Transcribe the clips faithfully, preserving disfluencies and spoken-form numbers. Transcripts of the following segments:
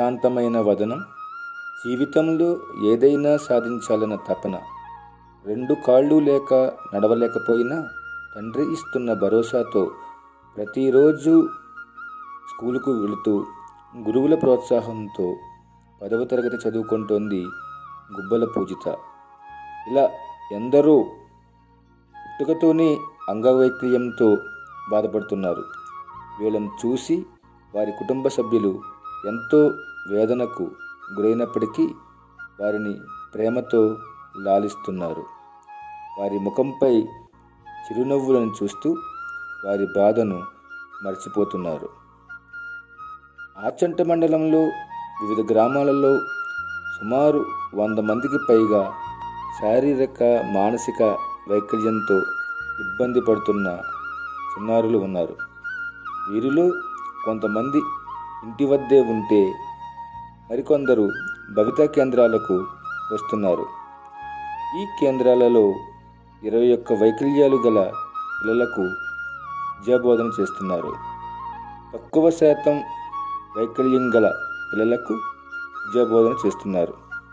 ప్రశాంతమైన వదనం, జీవితంలో ఏదైనా సాధించాలన్న తపన, రెండు కాళ్ళు లేక నడవలేకపోయినా తండ్రి ఇస్తున్న భరోసాతో ప్రతిరోజు స్కూలుకు వెళుతూ గురువుల ప్రోత్సాహంతో పదవ తరగతి చదువుకుంటోంది గుబ్బల పూజిత. ఇలా ఎందరో పుట్టుకతోనే అంగవైకల్యంతో బాధపడుతున్నారు. వీళ్ళను చూసి వారి కుటుంబ సభ్యులు ఎంతో వేదనకు గురైనప్పటికీ వారిని ప్రేమతో లాలిస్తున్నారు. వారి ముఖంపై చిరునవ్వులను చూస్తూ వారి బాధను మర్చిపోతున్నారు. ఆచంట మండలంలో వివిధ గ్రామాలలో సుమారు వంద మందికి పైగా శారీరక మానసిక వైకల్యంతో ఇబ్బంది పడుతున్న చిన్నారులు ఉన్నారు. వీరిలో కొంతమంది ఇంటి వద్దే ఉంటే మరికొందరు భవితా కేంద్రాలకు వస్తున్నారు. ఈ కేంద్రాలలో ఇరవై ఒక్క వైకల్యాలు గల పిల్లలకు విద్యాబోధన చేస్తున్నారు. తక్కువ శాతం వైకల్యం గల పిల్లలకు విద్యాబోధన చేస్తున్నారు.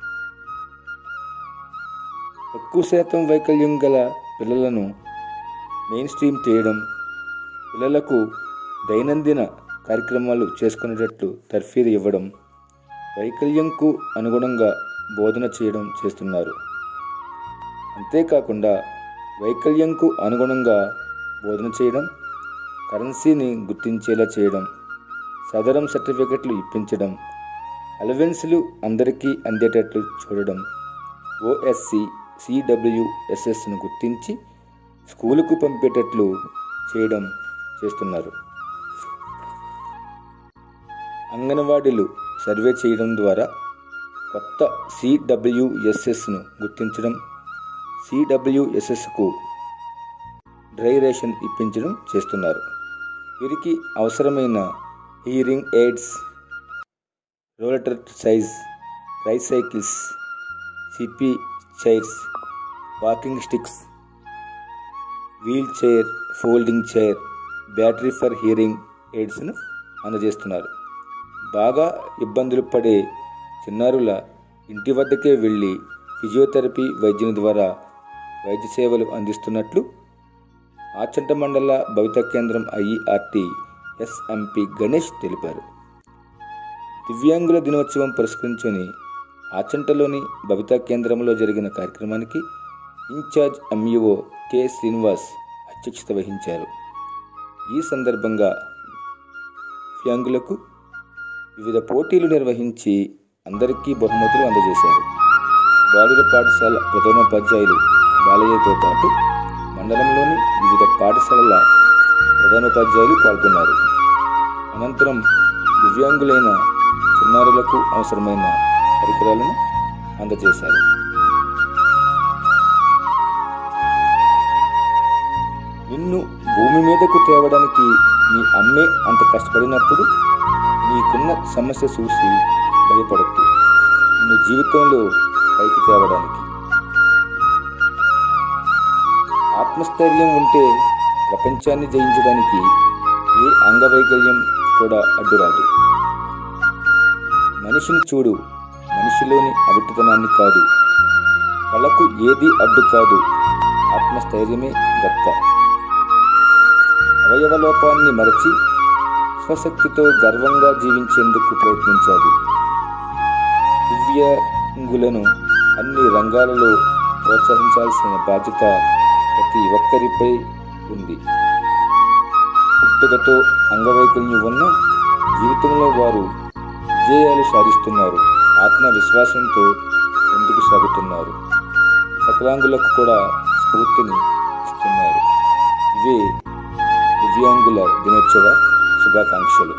తక్కువ శాతం వైకల్యం గల పిల్లలను మెయిన్ స్ట్రీమ్ చేయడం, పిల్లలకు దైనందిన కార్యక్రమాలు చేసుకునేటట్లు తర్ఫీదు ఇవ్వడం, వైకల్యంకు అనుగుణంగా బోధన చేయడం చేస్తున్నారు. అంతేకాకుండా వైకల్యంకు అనుగుణంగా బోధన చేయడం, కరెన్సీని గుర్తించేలా చేయడం, సదరం సర్టిఫికెట్లు ఇప్పించడం, అలవెన్స్లు అందరికీ అందేటట్లు చూడడం, ఓఎస్సి సిడబ్ల్యూఎస్ఎస్ను గుర్తించి స్కూలుకు పంపేటట్లు చేయడం చేస్తున్నారు. అంగన్వాడీలు సర్వే చేయడం ద్వారా కొత్త సిడబ్ల్యూఎస్ఎస్ను గుర్తించడం, సిడబ్ల్యూఎస్ఎస్కు డ్రై రేషన్ ఇప్పించడం చేస్తున్నారు. వీరికి అవసరమైన hearing aids, rollator size tricycles, CP chairs, walking sticks, wheel chair, folding chair, battery for hearing ఎయిడ్స్ను అందజేస్తున్నారు. బాగా ఇబ్బందులు పడే చిన్నారుల ఇంటి వద్దకే వెళ్ళి ఫిజియోథెరపీ వైద్యుని ద్వారా వైద్య సేవలు అందిస్తున్నట్లు ఆచంట మండల భవితా కేంద్రం ఐఈఆర్టీ ఎస్ఎంపి గణేష్ తెలిపారు. దివ్యాంగుల దినోత్సవం పురస్కరించుకొని ఆచంటలోని భవితా కేంద్రంలో జరిగిన కార్యక్రమానికి ఇన్ఛార్జ్ ఎంఈఓ కె శ్రీనివాస్ అధ్యక్షత వహించారు. ఈ సందర్భంగా దివ్యాంగులకు వివిధ పోటీలు నిర్వహించి అందరికీ బహుమతులు అందజేశారు. బాలుర పాఠశాల ప్రధానోపాధ్యాయులు బాలయ్యతో పాటు మండలంలోని వివిధ పాఠశాలల ప్రధానోపాధ్యాయులు పాల్గొన్నారు. అనంతరం దివ్యాంగులైన చిన్నారులకు అవసరమైన పరికరాలను అందజేశారు. నిన్ను భూమి మీదకు తేవడానికి నీ అమ్మే అంత కష్టపడినప్పుడు నీకున్న సమస్య చూసి భయపడకు, నిన్ను జీవితంలో పైకి తేవడానికి. ఆత్మస్థైర్యం ఉంటే ప్రపంచాన్ని జయించడానికి ఏ అంగవైకల్యం కూడా అడ్డురాదు. మనిషిని చూడు, మనిషిలోని అవిటితనాన్ని కాదు. కళకు ఏది అడ్డు కాదు, ఆత్మస్థైర్యమే గొప్ప. అవయవలోపాన్ని మరచి స్వశక్తితో గర్వంగా జీవించేందుకు ప్రయత్నించాలి. దివ్యాంగులను అన్ని రంగాలలో ప్రోత్సహించాల్సిన బాధ్యత ప్రతి ఒక్కరిపై ఉంది. పుట్టుకతో అంగవైకల్యం ఉన్న జీవితంలో వారు విజయాలు సాధిస్తున్నారు. ఆత్మవిశ్వాసంతో ముందుకు సాగుతున్నారు. సకలాంగులకు కూడా స్ఫూర్తిని ఇస్తున్నారు. ఇవే దివ్యాంగుల దినోత్సవ శుభాకాంక్షలు.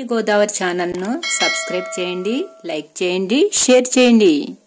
గోదావరి ఛానల్ను సబ్స్క్రైబ్ చేయండి, లైక్ చేయండి, షేర్ చేయండి.